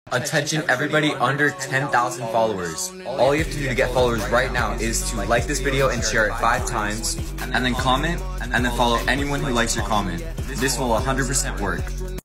Attention everybody under 10,000 followers. All you have to do to get followers right now is to like this video and share it 5 times, and then comment, and then follow anyone who likes your comment. This will 100% work.